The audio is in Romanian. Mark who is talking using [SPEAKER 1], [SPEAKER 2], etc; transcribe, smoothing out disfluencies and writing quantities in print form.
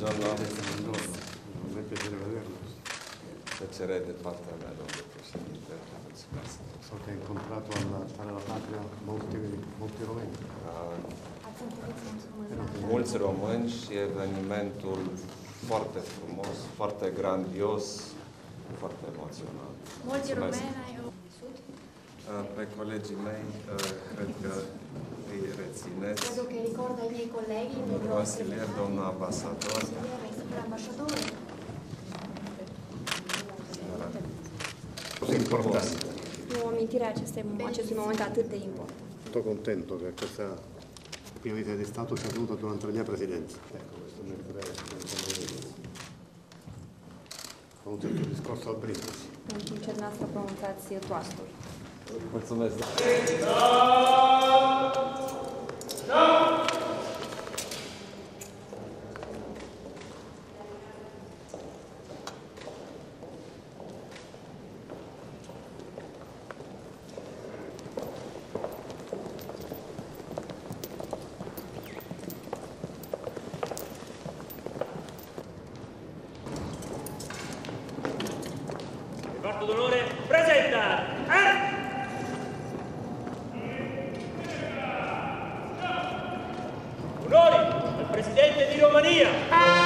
[SPEAKER 1] Buongiorno.
[SPEAKER 2] Non è piacere vederlo.
[SPEAKER 1] Piacere da parte a me, domnule președinte. Mulțumesc.
[SPEAKER 2] So che ha incontrato alla patria molti romeni.
[SPEAKER 1] Mulți români și evenimentul foarte frumos, foarte grandios, foarte emoțional.
[SPEAKER 3] Molti
[SPEAKER 1] Mulțumesc.
[SPEAKER 3] romeni ai vissuto?
[SPEAKER 1] Pe colegii mei, cred că îi rețineți.
[SPEAKER 3] Credo che ricorda i miei colleghi, il mio
[SPEAKER 1] Consilier, domnul ambasador.
[SPEAKER 3] consigliere, signor ambasciatore.
[SPEAKER 2] Così importante.
[SPEAKER 4] O amintire a acestui moment atât de important.
[SPEAKER 2] Molto contento che questa prima visita di Stato sia avvenuta durante la mia presidenza. Ecco, questo mentre ho avuto il tuo discorso al Brindisi.
[SPEAKER 4] În timp ce dumneavoastră pronunțați toastul.
[SPEAKER 1] Mulțumesc.
[SPEAKER 5] Reparto d'onore, presenta! Onori al Presidente di Romania!